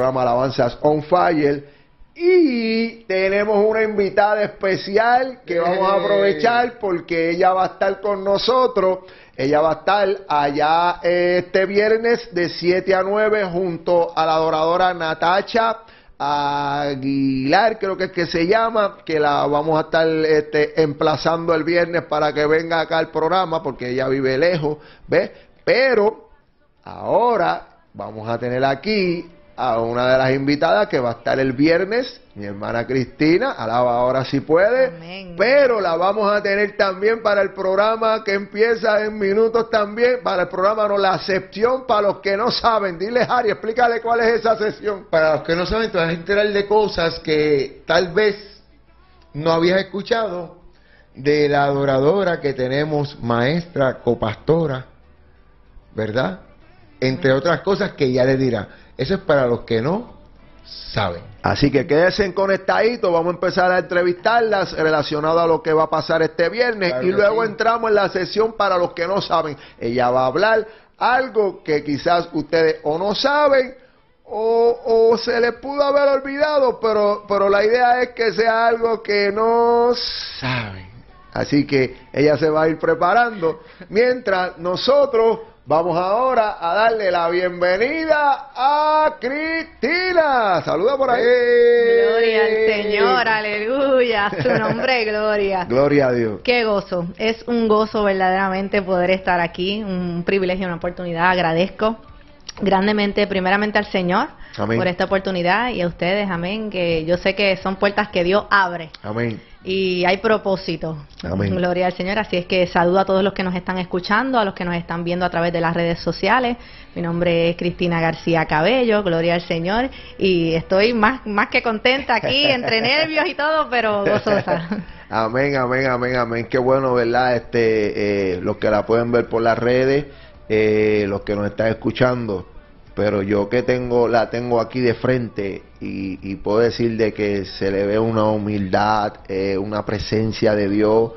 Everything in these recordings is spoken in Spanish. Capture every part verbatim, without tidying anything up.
programa Alabanzas on Fire. Y tenemos una invitada especial que vamos a aprovechar porque ella va a estar con nosotros. Ella va a estar allá este viernes de siete a nueve junto a la adoradora Natacha Aguilar, creo que es que se llama, que la vamos a estar este, emplazando el viernes para que venga acá al programa porque ella vive lejos, ¿ves? Pero ahora vamos a tener aquí a una de las invitadas que va a estar el viernes, mi hermana Cristina, alaba ahora si puede. Amén. Pero la vamos a tener también para el programa que empieza en minutos también, para el programa no, la sección para los que no saben. Dile, Harry, explícale cuál es esa sección. Para los que no saben, te vas a enterar de cosas que tal vez no habías escuchado de la adoradora que tenemos, maestra, copastora, ¿verdad? Entre otras cosas que ya le dirá. Eso es para los que no saben. Así que quédense conectaditos, vamos a empezar a entrevistarlas relacionado a lo que va a pasar este viernes, claro, y luego sí. Entramos en la sesión para los que no saben. Ella va a hablar algo que quizás ustedes o no saben o, o se les pudo haber olvidado, pero, pero la idea es que sea algo que no saben. Así que ella se va a ir preparando mientras nosotros vamos ahora a darle la bienvenida a Cristina. Saluda por ahí. Gloria al Señor, aleluya. Su nombre es Gloria. Gloria a Dios. Qué gozo. Es un gozo verdaderamente poder estar aquí. Un privilegio, una oportunidad. Agradezco grandemente, primeramente al Señor. Amén. Por esta oportunidad y a ustedes, amén, que yo sé que son puertas que Dios abre. Amén. Y hay propósito. Amén. Gloria al Señor. Así es que saludo a todos los que nos están escuchando, a los que nos están viendo a través de las redes sociales. Mi nombre es Cristina García Cabello, gloria al Señor. Y estoy más, más que contenta aquí, entre nervios y todo, pero gozosa. Amén, amén, amén, amén. Qué bueno, ¿verdad? Este, eh, los que la pueden ver por las redes, eh, los que nos están escuchando. Pero yo que tengo, la tengo aquí de frente y, y puedo decir de que se le ve una humildad, eh, una presencia de Dios,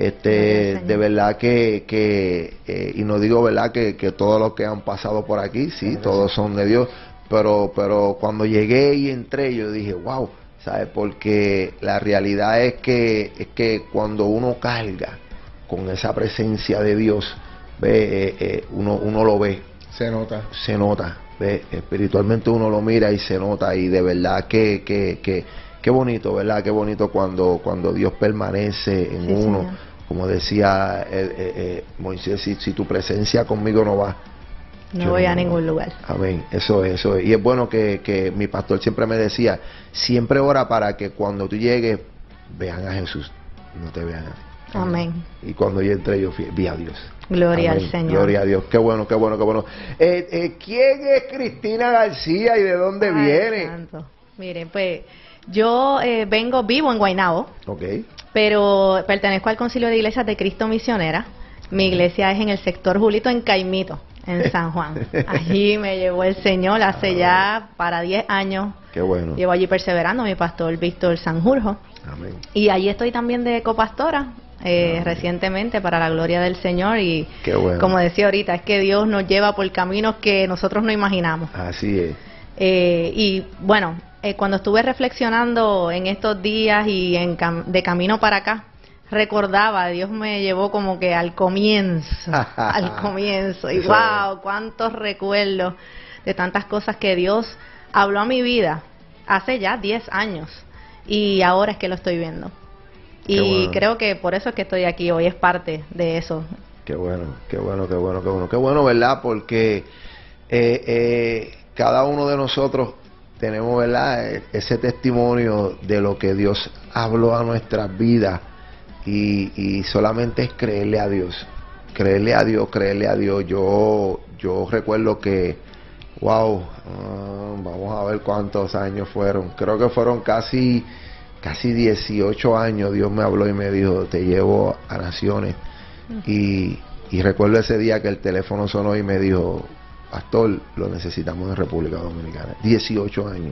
este, de verdad que, que eh, y no digo verdad que, que todos los que han pasado por aquí, sí, todos son de Dios, pero, pero cuando llegué y entré yo dije, wow, ¿sabes? Porque la realidad es que, es que cuando uno carga con esa presencia de Dios, ve, eh, eh, uno, uno lo ve. Se nota. Se nota. ¿Ve? Espiritualmente uno lo mira y se nota, y de verdad que que, que, que bonito, ¿verdad? Qué bonito cuando cuando Dios permanece en sí, uno, señor. Como decía eh, eh, eh, Moisés, si, si tu presencia conmigo no va, no voy a no, ningún lugar. Amén, eso es, eso es. Y es bueno que, que mi pastor siempre me decía, siempre ora para que cuando tú llegues vean a Jesús, no te vean a ti. Amén. Y cuando yo entré yo fui, vi a Dios. Gloria Amén. al Señor. Gloria a Dios. Qué bueno, qué bueno, qué bueno. Eh, eh, ¿Quién es Cristina García y de dónde Ay, viene? Santo. Miren, pues yo eh, vengo, vivo en Guaynabo, okay. Pero pertenezco al Concilio de Iglesias de Cristo Misionera. Mi iglesia es en el sector Julito, en Caimito, en San Juan. Allí me llevó el Señor hace ya para diez años. Qué bueno. Llevo allí perseverando, mi pastor Víctor Sanjurjo. Amén. Y allí estoy también de copastora. Eh, recientemente para la gloria del Señor y Qué bueno. Como decía ahorita, es que Dios nos lleva por caminos que nosotros no imaginamos. Así es. Eh, y bueno, eh, cuando estuve reflexionando en estos días y en cam de camino para acá, recordaba, Dios me llevó como que al comienzo, al comienzo, y Eso wow, es. cuántos recuerdos de tantas cosas que Dios habló a mi vida hace ya diez años y ahora es que lo estoy viendo. Y bueno. Creo que por eso es que estoy aquí hoy, es parte de eso. Qué bueno, qué bueno, qué bueno, qué bueno. Qué bueno, ¿verdad? Porque eh, eh, cada uno de nosotros tenemos, ¿verdad?, ese testimonio de lo que Dios habló a nuestras vidas. Y, y solamente es creerle a Dios. Creerle a Dios, creerle a Dios. Yo, yo recuerdo que, wow, uh, vamos a ver cuántos años fueron. Creo que fueron casi... Casi dieciocho años Dios me habló y me dijo, te llevo a naciones. Uh-huh. y, y recuerdo ese día que el teléfono sonó y me dijo, pastor, lo necesitamos en República Dominicana. dieciocho años.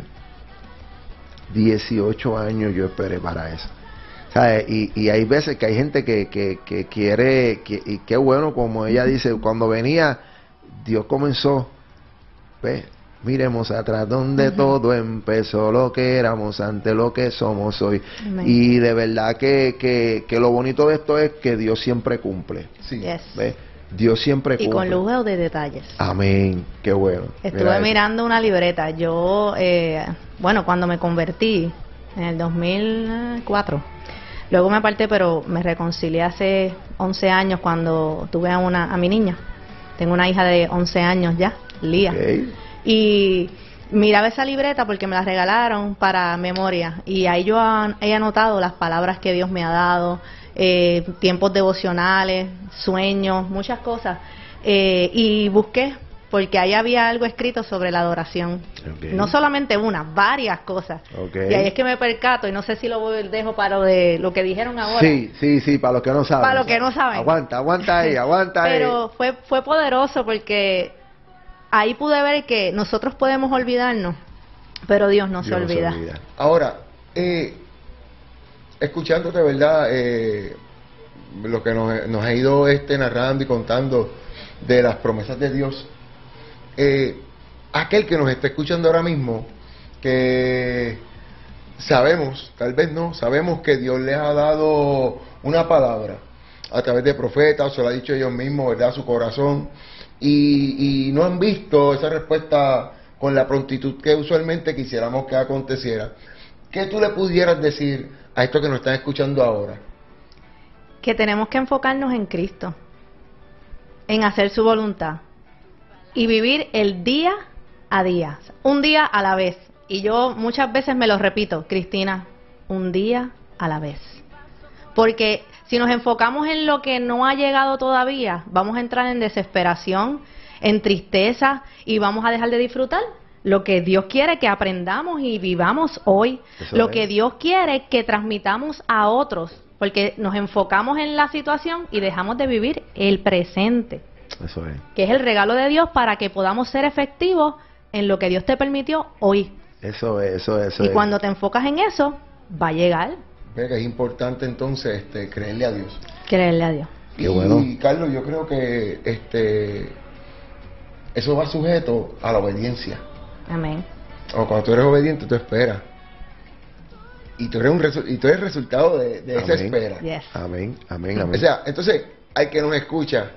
dieciocho años yo esperé para eso. ¿Sabes? Y, y hay veces que hay gente que, que, que quiere, que, y qué bueno, como ella dice, cuando venía, Dios comenzó, ¿ves?, Miremos atrás donde uh-huh. todo empezó, lo que éramos antes, lo que somos hoy. Amén. Y de verdad que, que, que lo bonito de esto es que Dios siempre cumple. Sí. Yes. ¿Ves? Dios siempre cumple. Y con lujo de detalles. Amén. Qué bueno. Estuve Mira mirando una libreta. Yo, eh, bueno, cuando me convertí en el dos mil cuatro, luego me aparté, pero me reconcilié hace once años cuando tuve a, una, a mi niña. Tengo una hija de once años ya, Lía. Okay. Y miraba esa libreta porque me la regalaron para memoria. Y ahí yo he anotado las palabras que Dios me ha dado, eh, tiempos devocionales, sueños, muchas cosas. Eh, y busqué, porque ahí había algo escrito sobre la adoración. Okay. No solamente una, varias cosas. Okay. Y ahí es que me percato, y no sé si lo dejo para lo de lo que dijeron ahora. Sí, sí, sí, para los que no saben. Para los que no saben. Aguanta, aguanta ahí, aguanta ahí. Pero fue, fue poderoso porque ahí pude ver que nosotros podemos olvidarnos, pero Dios no Dios se olvida. olvida. Ahora, eh, escuchándote, ¿verdad? Eh, lo que nos, nos ha ido este narrando y contando de las promesas de Dios. Eh, aquel que nos está escuchando ahora mismo, que sabemos, tal vez no, sabemos que Dios les ha dado una palabra a través de profetas, o se lo ha dicho ellos mismos, ¿verdad? Su corazón. Y, y no han visto esa respuesta con la prontitud que usualmente quisiéramos que aconteciera. ¿Qué tú le pudieras decir a estos que nos están escuchando ahora? Que tenemos que enfocarnos en Cristo, en hacer su voluntad y vivir el día a día, un día a la vez. Y yo muchas veces me lo repito, Cristina, un día a la vez. Porque si nos enfocamos en lo que no ha llegado todavía, vamos a entrar en desesperación, en tristeza y vamos a dejar de disfrutar lo que Dios quiere que aprendamos y vivamos hoy. Eso lo es. Que Dios quiere que transmitamos a otros, porque nos enfocamos en la situación y dejamos de vivir el presente. Eso es. Que es el regalo de Dios para que podamos ser efectivos en lo que Dios te permitió hoy. Eso es, eso es. Eso y es. cuando te enfocas en eso, va a llegar. Que es importante entonces este, creerle a Dios. Creerle a Dios. Qué y, bueno. Y Carlos, yo creo que este eso va sujeto a la obediencia. Amén. O cuando tú eres obediente, tú esperas. Y tú eres un resu y tú eres resultado de, de esa espera. Yes. Amén, amén, amén. O sea, entonces, hay que nos escucha.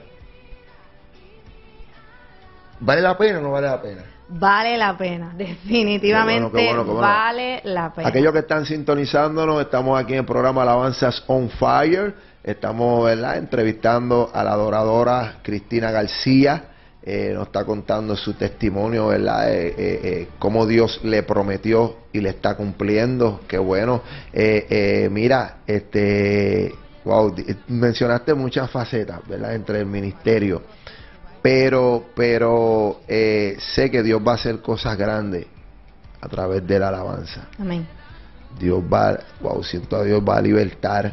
¿Vale la pena o no vale la pena? Vale la pena, definitivamente qué bueno, qué bueno, qué bueno. Vale la pena. Aquellos que están sintonizándonos, estamos aquí en el programa Alabanzas on Fire. Estamos, ¿verdad?, entrevistando a la adoradora Cristina García. Eh, nos está contando su testimonio, ¿verdad? Eh, eh, eh, cómo Dios le prometió y le está cumpliendo. Qué bueno. Eh, eh, mira, este, wow, mencionaste muchas facetas, ¿verdad?, entre el ministerio. Pero, pero eh, sé que Dios va a hacer cosas grandes a través de la alabanza. Amén. Dios va, wow, siento a Dios va a libertar.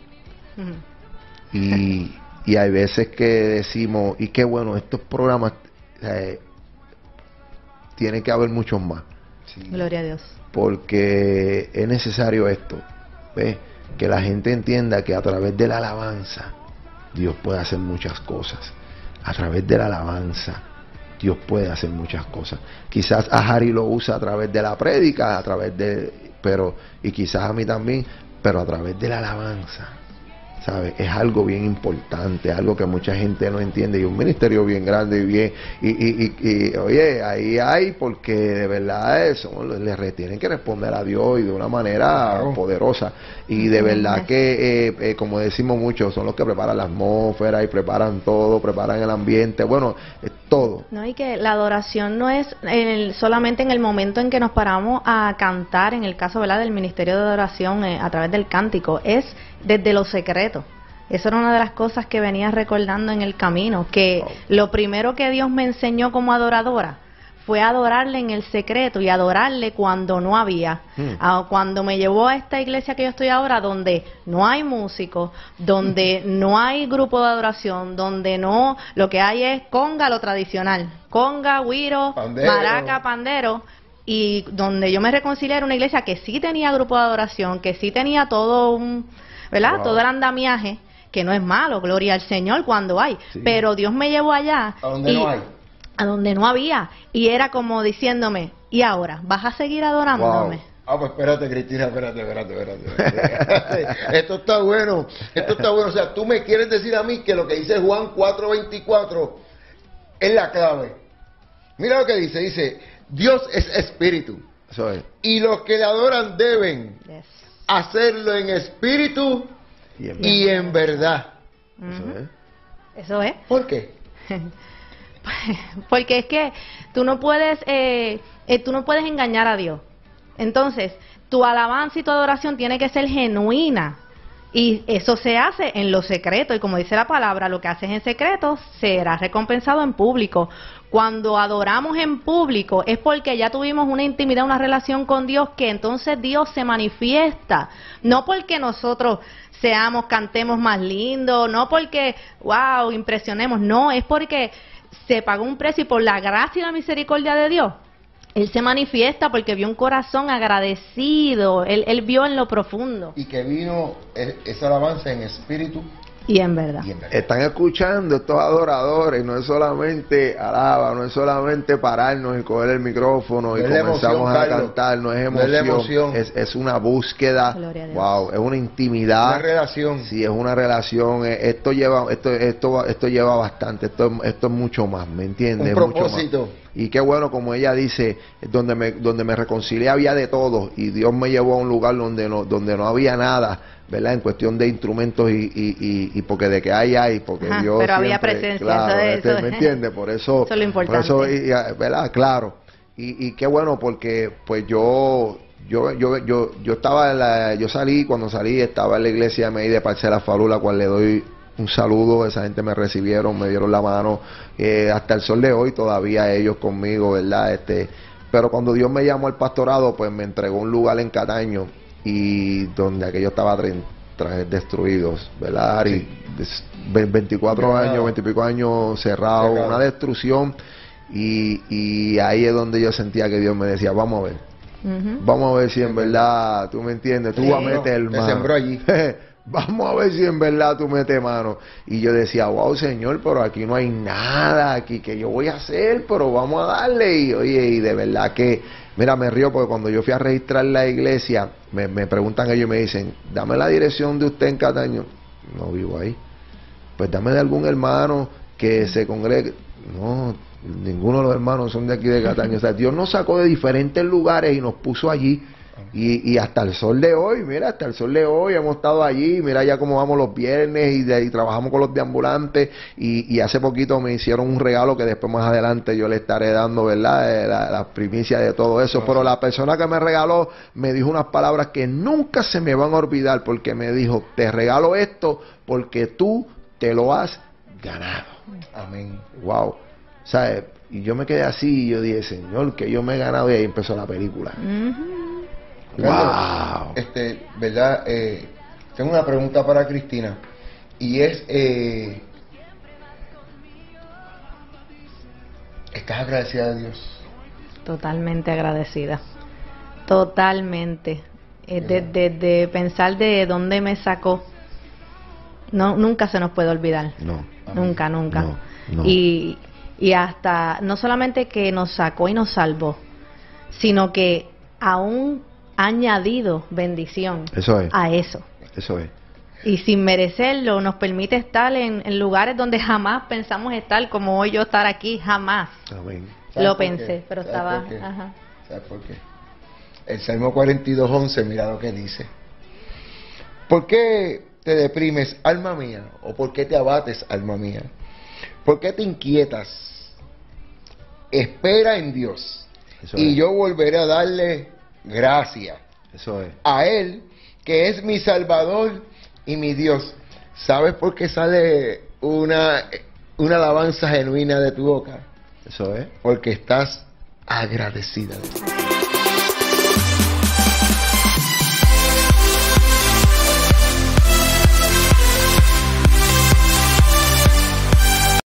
Uh-huh. Y, y hay veces que decimos, y qué bueno, estos programas, eh, tiene que haber muchos más. Sí. Gloria a Dios. Porque es necesario esto, ¿ves? Que la gente entienda que a través de la alabanza Dios puede hacer muchas cosas. A través de la alabanza Dios puede hacer muchas cosas. Quizás a Harry lo usa a través de la prédica, a través de, pero y quizás a mí también, pero a través de la alabanza, ¿sabes? Es algo bien importante, algo que mucha gente no entiende, y un ministerio bien grande y bien, y, y, y, y oye, ahí hay, porque de verdad eso, le tienen que responder a Dios y de una manera claro. poderosa, y de verdad que, eh, eh, como decimos mucho, son los que preparan la atmósfera y preparan todo, preparan el ambiente, bueno, eh, todo. No, y que la adoración no es el, solamente en el momento en que nos paramos a cantar, en el caso, ¿verdad?, del ministerio de adoración eh, a través del cántico, es desde los secretos. Eso era una de las cosas que venía recordando en el camino, que oh. lo primero que Dios me enseñó como adoradora fue adorarle en el secreto y adorarle cuando no había. Hmm. Ah, cuando me llevó a esta iglesia que yo estoy ahora, donde no hay músicos, donde no hay grupo de adoración, donde no, lo que hay es conga, lo tradicional, conga, güiro, pandero. maraca, pandero, y donde yo me reconcilié era una iglesia que sí tenía grupo de adoración, que sí tenía todo un, ¿verdad?, wow. todo el andamiaje, que no es malo, gloria al Señor cuando hay, sí. pero Dios me llevó allá. ¿A dónde y, no hay? a donde no había. Y era como diciéndome, ¿y ahora? ¿Vas a seguir adorándome? Wow. Ah, pues espérate, Cristina, espérate, espérate, espérate. espérate. Esto está bueno, esto está bueno. O sea, tú me quieres decir a mí que lo que dice Juan cuatro veinticuatro es la clave. Mira lo que dice, dice, Dios es espíritu. Eso es. Y los que le adoran deben Yes. hacerlo en espíritu Y en y en verdad. Eso Ujú. es. Eso es. ¿Por qué? Porque es que tú no puedes, eh, eh, tú no puedes engañar a Dios. Entonces, tu alabanza y tu adoración tiene que ser genuina. Y eso se hace en lo secreto. Y como dice la palabra, lo que haces en secreto será recompensado en público. Cuando adoramos en público es porque ya tuvimos una intimidad, una relación con Dios, que entonces Dios se manifiesta. No porque nosotros seamos, cantemos más lindo, no porque, wow, impresionemos. No, es porque se pagó un precio y por la gracia y la misericordia de Dios, Él se manifiesta porque vio un corazón agradecido, Él, él vio en lo profundo. Y que vino esa alabanza en espíritu Y en verdad. y en verdad. Están escuchando estos adoradores, no es solamente alaba, no es solamente pararnos y coger el micrófono No y es la comenzamos emoción, a Carlos. cantar, no es No emoción, es la emoción. Es, es una búsqueda, Gloria a Dios. wow, es una intimidad. Una relación. Sí, es una relación, eh, esto lleva, esto, esto, esto lleva bastante, esto, esto es mucho más, ¿me entiendes? Un Es mucho propósito. más. Y qué bueno, como ella dice, donde me, donde me reconcilié había de todo, y Dios me llevó a un lugar donde no, donde no había nada, ¿verdad? En cuestión de instrumentos y, y, y, y porque de que hay, hay, porque Ajá, Dios pero había siempre, presencia, claro, eso es- este, eso ¿me es- entiendes? Por eso, eso es lo importante. por eso, y- y, ¿verdad? Claro. Y, y qué bueno, porque pues yo, yo, yo, yo, yo estaba en la, yo salí, cuando salí estaba en la iglesia M I de Parcela Falula, cual le doy un saludo, esa gente me recibieron, me dieron la mano, eh, hasta el sol de hoy todavía ellos conmigo, ¿verdad? Este, pero cuando Dios me llamó al pastorado, pues me entregó un lugar en Cataño, y donde aquello estaba tre- tra- destruidos, ¿verdad? Ari? Des- ve- veinticuatro Cerrado. años, veinte y pico años cerrado, Cerrado. una destrucción, y, y ahí es donde yo sentía que Dios me decía, vamos a ver, Ujú. vamos a ver si en verdad tú me entiendes, tú Sí. vas a meter Te mano. sembró allí. Vamos a ver si en verdad tú metes mano. Y yo decía, wow, Señor, pero aquí no hay nada aquí que yo voy a hacer, pero vamos a darle. Y oye, y de verdad que, mira, me río porque cuando yo fui a registrar la iglesia, me, me preguntan ellos y me dicen, dame la dirección de usted en Cataño. No vivo ahí. Pues dame de algún hermano que se congregue. No, ninguno de los hermanos son de aquí de Cataño. O sea, Dios nos sacó de diferentes lugares y nos puso allí. Y, y hasta el sol de hoy, mira, hasta el sol de hoy hemos estado allí, mira ya cómo vamos los viernes y, de, y trabajamos con los deambulantes, y, y hace poquito me hicieron un regalo que después más adelante yo le estaré dando, ¿verdad? Eh, La, la primicia de todo eso, pero la persona que me regaló me dijo unas palabras que nunca se me van a olvidar, porque me dijo, te regalo esto porque tú te lo has ganado. Amén. Wow, ¿sabes? Y yo me quedé así y yo dije, Señor, que yo me he ganado, y ahí empezó la película. Ujú. Wow. Este, ¿verdad? Eh, tengo una pregunta para Cristina. Y es, eh, ¿estás agradecida de Dios? Totalmente agradecida. Totalmente. Eh, de, de- de pensar de dónde me sacó. No, nunca se nos puede olvidar. No. Nunca, nunca. No, no. Y, y hasta, no solamente que nos sacó y nos salvó, sino que aún ha añadido bendición Eso es. a eso. Eso es. Y sin merecerlo, nos permite estar en, en lugares donde jamás pensamos estar, como hoy yo estar aquí, jamás. Amén. ¿Sabes Lo por qué? pensé, pero ¿Sabes estaba... por qué? Ajá. ¿Sabes por qué? El Salmo cuarenta y dos, once, mira lo que dice. ¿Por qué te deprimes, alma mía? ¿O por qué te abates, alma mía? ¿Por qué te inquietas? Espera en Dios. Eso Y es. yo volveré a darle gracia Eso es. a Él, que es mi Salvador y mi Dios. ¿Sabes por qué sale una, una alabanza genuina de tu boca? Eso es. Porque estás agradecida de Dios.